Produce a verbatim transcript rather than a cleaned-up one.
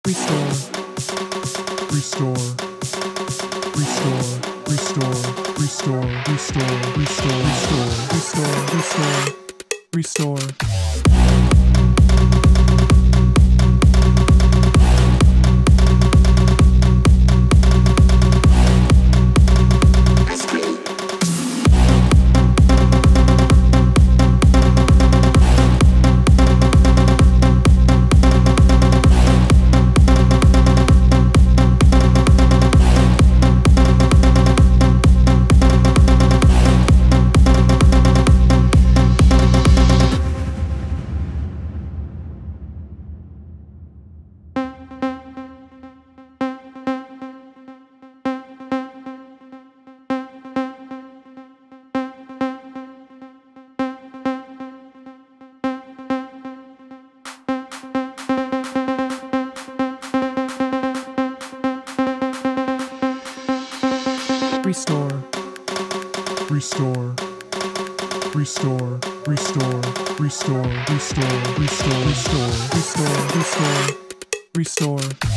restore, restore, restore, restore, restore, restore, restore, restore, restore, restore, restore. Restore, restore, restore, restore, restore, restore, restore, restore, restore, restore, restore.